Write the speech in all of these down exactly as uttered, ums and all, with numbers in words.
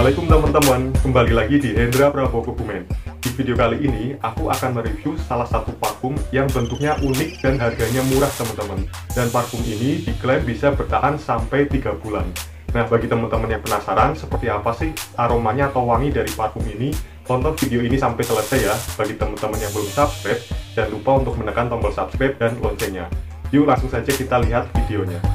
Assalamualaikum teman-teman, kembali lagi di Hendra Prabowo Kebumen. Di video kali ini, aku akan mereview salah satu parfum yang bentuknya unik dan harganya murah teman-teman. Dan parfum ini diklaim bisa bertahan sampai tiga bulan. Nah, bagi teman-teman yang penasaran seperti apa sih aromanya atau wangi dari parfum ini, tonton video ini sampai selesai ya. Bagi teman-teman yang belum subscribe, jangan lupa untuk menekan tombol subscribe dan loncengnya. Yuk langsung saja kita lihat videonya.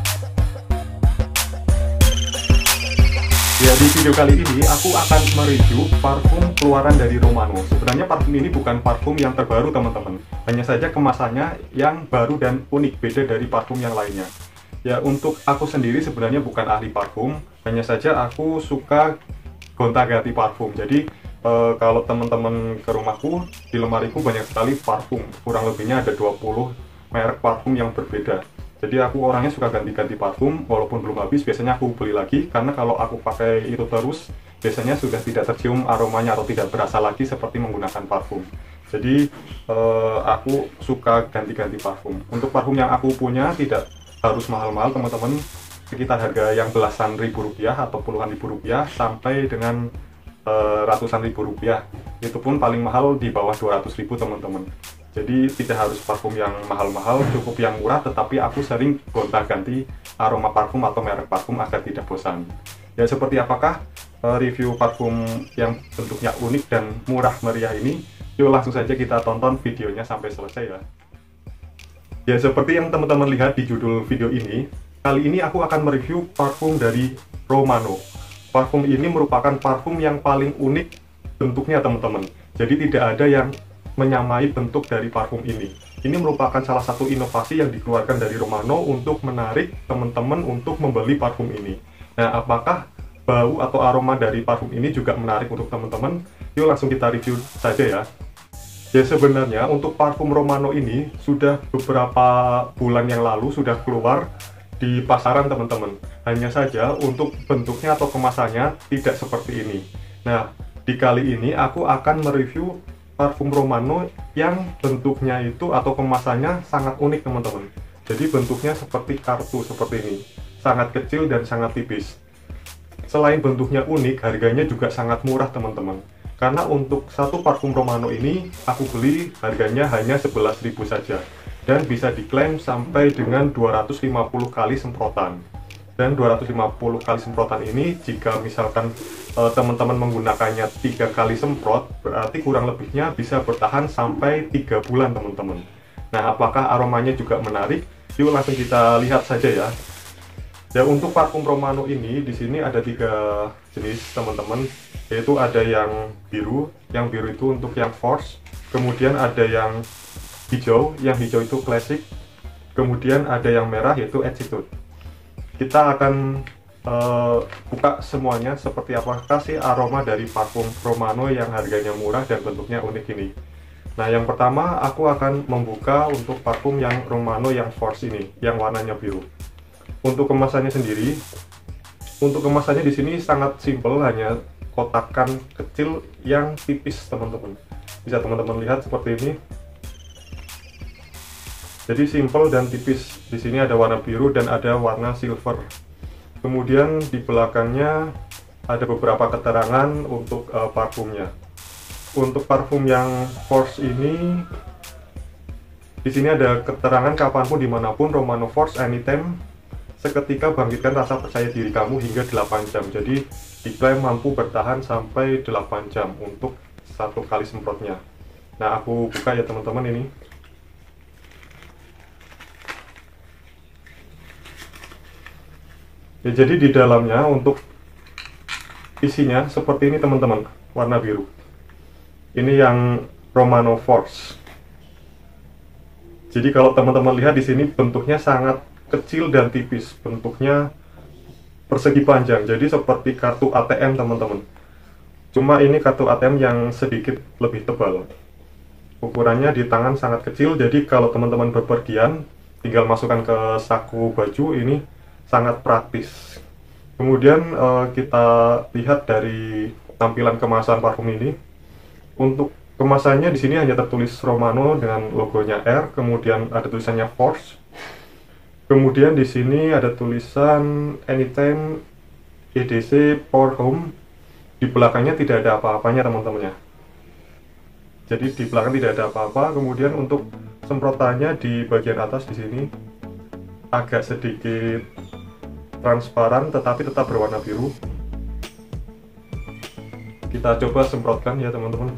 Ya, di video kali ini aku akan mereview parfum keluaran dari Romano. Sebenarnya parfum ini bukan parfum yang terbaru teman-teman, hanya saja kemasannya yang baru dan unik, beda dari parfum yang lainnya. Ya, untuk aku sendiri sebenarnya bukan ahli parfum, hanya saja aku suka gonta-ganti parfum. Jadi e, kalau teman-teman ke rumahku, di lemariku banyak sekali parfum, kurang lebihnya ada dua puluh merek parfum yang berbeda. Jadi aku orangnya suka ganti-ganti parfum, walaupun belum habis biasanya aku beli lagi, karena kalau aku pakai itu terus biasanya sudah tidak tercium aromanya atau tidak berasa lagi seperti menggunakan parfum. Jadi eh, aku suka ganti-ganti parfum. Untuk parfum yang aku punya tidak harus mahal-mahal teman-teman, sekitar harga yang belasan ribu rupiah atau puluhan ribu rupiah sampai dengan eh, ratusan ribu rupiah. Itu pun paling mahal di bawah dua ratus ribu teman-teman. Jadi tidak harus parfum yang mahal-mahal, cukup yang murah, tetapi aku sering gonta-ganti aroma parfum atau merek parfum agar tidak bosan. Ya, seperti apakah uh, review parfum yang bentuknya unik dan murah meriah ini? Yuk langsung saja kita tonton videonya sampai selesai ya. Ya, seperti yang teman-teman lihat di judul video ini, kali ini aku akan mereview parfum dari Romano. Parfum ini merupakan parfum yang paling unik bentuknya teman-teman. Jadi tidak ada yang menyamai bentuk dari parfum ini. Ini merupakan salah satu inovasi yang dikeluarkan dari Romano untuk menarik teman-teman untuk membeli parfum ini. Nah, apakah bau atau aroma dari parfum ini juga menarik untuk teman-teman? Yuk langsung kita review saja ya. Ya, sebenarnya untuk parfum Romano ini sudah beberapa bulan yang lalu sudah keluar di pasaran teman-teman. Hanya saja untuk bentuknya atau kemasannya tidak seperti ini. Nah, di kali ini aku akan mereview parfum Romano yang bentuknya itu atau kemasannya sangat unik teman-teman. Jadi bentuknya seperti kartu seperti ini, sangat kecil dan sangat tipis. Selain bentuknya unik, harganya juga sangat murah teman-teman. Karena untuk satu parfum Romano ini aku beli harganya hanya sebelas ribu saja, dan bisa diklaim sampai dengan dua ratus lima puluh kali semprotan. Dan dua ratus lima puluh kali semprotan ini, jika misalkan e, teman-teman menggunakannya tiga kali semprot, berarti kurang lebihnya bisa bertahan sampai tiga bulan teman-teman. Nah, apakah aromanya juga menarik? Yuk langsung kita lihat saja ya. Ya, untuk parfum Romano ini di sini ada tiga jenis teman-teman, yaitu ada yang biru, yang biru itu untuk yang Force, kemudian ada yang hijau, yang hijau itu Classic, kemudian ada yang merah yaitu Attitude. Kita akan uh, buka semuanya seperti apakah sih aroma dari parfum Romano yang harganya murah dan bentuknya unik ini. Nah, yang pertama aku akan membuka untuk parfum yang Romano yang Force ini, yang warnanya biru. Untuk kemasannya sendiri, untuk kemasannya di sini sangat simple, hanya kotakan kecil yang tipis teman-teman. Bisa teman-teman lihat seperti ini. Jadi simple dan tipis. Di sini ada warna biru dan ada warna silver. Kemudian di belakangnya ada beberapa keterangan untuk uh, parfumnya. Untuk parfum yang Force ini, di sini ada keterangan kapanpun dimanapun Romano Force Anytime, seketika bangkitkan rasa percaya diri kamu hingga delapan jam. Jadi diklaim mampu bertahan sampai delapan jam untuk satu kali semprotnya. Nah, aku buka ya teman-teman ini. Ya, jadi di dalamnya untuk isinya seperti ini teman-teman, warna biru. Ini yang Romano Force. Jadi kalau teman-teman lihat di sini bentuknya sangat kecil dan tipis, bentuknya persegi panjang. Jadi seperti kartu A T M teman-teman. Cuma ini kartu A T M yang sedikit lebih tebal. Ukurannya di tangan sangat kecil, jadi kalau teman-teman bepergian tinggal masukkan ke saku baju, ini sangat praktis. Kemudian uh, kita lihat dari tampilan kemasan parfum ini. Untuk kemasannya di sini hanya tertulis Romano dengan logonya R, kemudian ada tulisannya Force. Kemudian di sini ada tulisan Anytime E D C Pour Home. di belakangnya tidak ada apa-apanya teman-teman ya. Jadi di belakang tidak ada apa-apa. Kemudian untuk semprotannya di bagian atas di sini agak sedikit transparan tetapi tetap berwarna biru. Kita coba semprotkan ya teman-teman.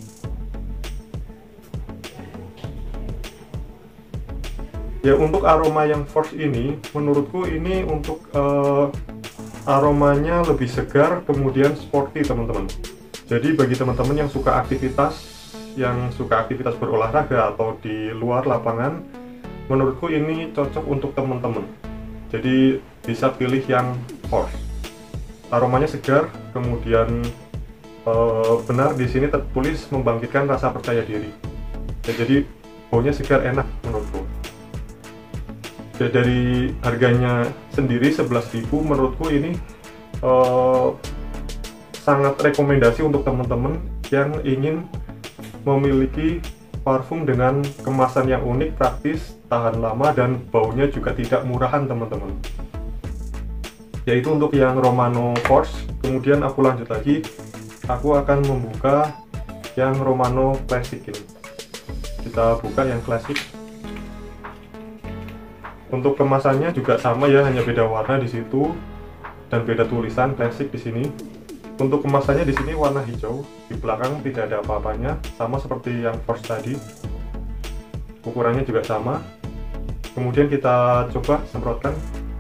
Ya, untuk aroma yang Force ini menurutku ini untuk uh, aromanya lebih segar, kemudian sporty teman-teman. Jadi bagi teman-teman yang suka aktivitas yang suka aktivitas berolahraga atau di luar lapangan, menurutku ini cocok untuk teman-teman. Jadi bisa pilih yang Force. Aromanya segar, kemudian uh, benar di sini tertulis membangkitkan rasa percaya diri. Ya, jadi baunya segar, enak menurutku. Ya, dari harganya sendiri sebelas ribu, menurutku ini uh, sangat rekomendasi untuk teman-teman yang ingin memiliki parfum dengan kemasan yang unik, praktis, tahan lama, dan baunya juga tidak murahan teman-teman. Yaitu untuk yang Romano Force. Kemudian aku lanjut lagi, aku akan membuka yang Romano Classic ini. Kita buka yang Classic. Untuk kemasannya juga sama ya, hanya beda warna di situ dan beda tulisan Classic di sini. Untuk kemasannya di sini warna hijau, di belakang tidak ada apa-apanya, sama seperti yang Force tadi. Ukurannya juga sama. Kemudian kita coba semprotkan.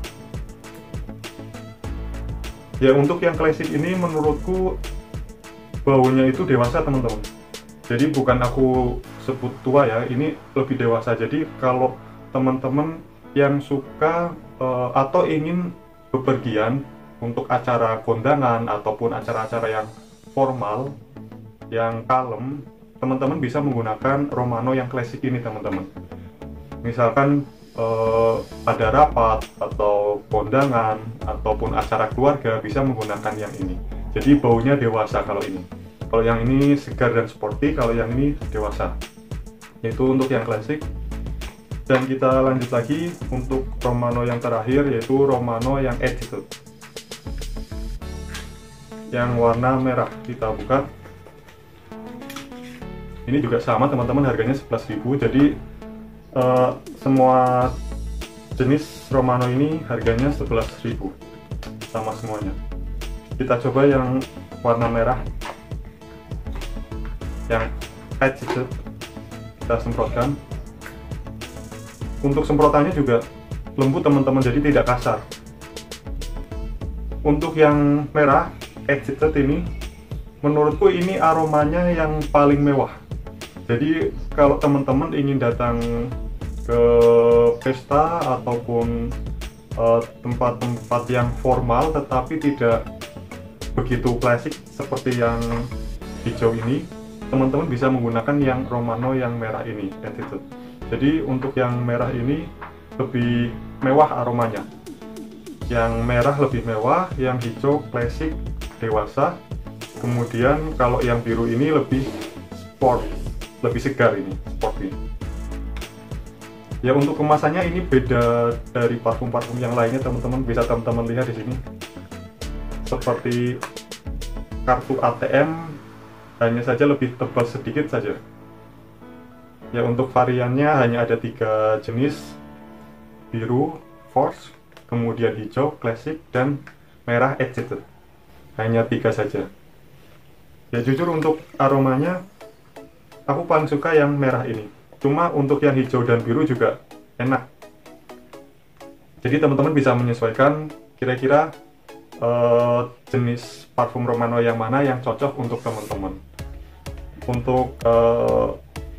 Ya, untuk yang Classic ini menurutku baunya itu dewasa teman-teman. Jadi bukan aku sebut tua ya, ini lebih dewasa. Jadi kalau teman-teman yang suka uh, atau ingin bepergian untuk acara kondangan ataupun acara-acara yang formal, yang kalem, teman-teman bisa menggunakan Romano yang Classic ini teman-teman. Misalkan uh, ada rapat atau kondangan ataupun acara keluarga, bisa menggunakan yang ini. Jadi baunya dewasa kalau ini. Kalau yang ini segar dan sporty, kalau yang ini dewasa. Yaitu untuk yang Classic. Dan kita lanjut lagi untuk Romano yang terakhir, yaitu Romano yang Attitude yang warna merah. Kita buka. Ini juga sama teman-teman, harganya sebelas ribu. Jadi uh, semua jenis Romano ini harganya sebelas ribu, sama semuanya. Kita coba yang warna merah yang Attitude. Kita semprotkan. Untuk semprotannya juga lembut teman-teman, jadi tidak kasar. Untuk yang merah Attitude ini, menurutku ini aromanya yang paling mewah. Jadi kalau teman-teman ingin datang ke pesta ataupun tempat-tempat uh, yang formal tetapi tidak begitu klasik seperti yang hijau ini, teman-teman bisa menggunakan yang Romano yang merah ini, Attitude. Jadi untuk yang merah ini lebih mewah aromanya. Yang merah lebih mewah, yang hijau klasik dewasa. Kemudian kalau yang biru ini lebih sport, lebih segar ini, sporty. Ya, untuk kemasannya ini beda dari parfum-parfum yang lainnya teman-teman, bisa teman-teman lihat di sini. Seperti kartu A T M, hanya saja lebih tebal sedikit saja. Ya, untuk variannya hanya ada tiga jenis, biru Force, kemudian hijau Classic, dan merah Attitude. Hanya tiga saja. Ya, jujur untuk aromanya aku paling suka yang merah ini. Cuma untuk yang hijau dan biru juga enak. Jadi teman-teman bisa menyesuaikan kira-kira uh, jenis parfum Romano yang mana yang cocok untuk teman-teman. Untuk uh,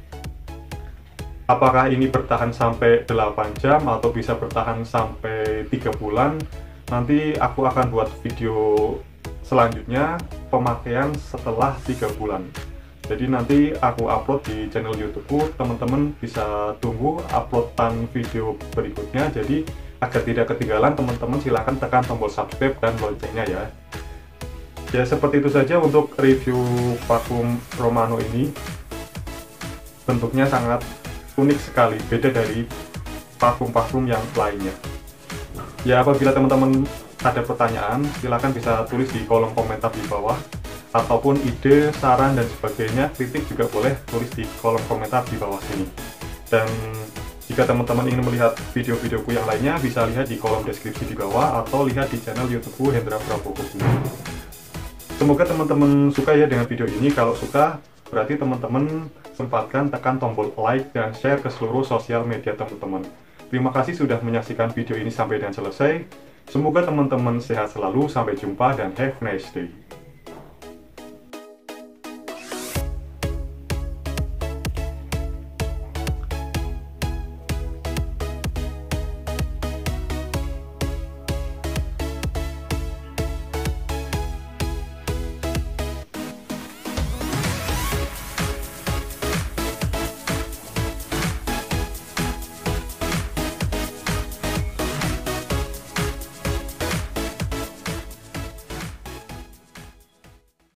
apakah ini bertahan sampai delapan jam atau bisa bertahan sampai tiga bulan, nanti aku akan buat video selanjutnya pemakaian setelah tiga bulan. Jadi nanti aku upload di channel YouTubeku, teman-teman bisa tunggu uploadan video berikutnya. Jadi agar tidak ketinggalan, teman-teman silahkan tekan tombol subscribe dan loncengnya ya. Ya, seperti itu saja untuk review parfum Romano ini. Bentuknya sangat unik sekali, beda dari parfum-parfum yang lainnya. Ya, apabila teman-teman ada pertanyaan, silahkan bisa tulis di kolom komentar di bawah. ataupun ide, saran, dan sebagainya, kritik juga boleh tulis di kolom komentar di bawah sini. Dan jika teman-teman ingin melihat video-videoku yang lainnya, bisa lihat di kolom deskripsi di bawah atau lihat di channel YouTubeku Hendra Prabowo. Semoga teman-teman suka ya dengan video ini. Kalau suka, berarti teman-teman sempatkan tekan tombol like dan share ke seluruh sosial media teman-teman. Terima kasih sudah menyaksikan video ini sampai dan selesai. Semoga teman-teman sehat selalu, sampai jumpa dan have a nice day.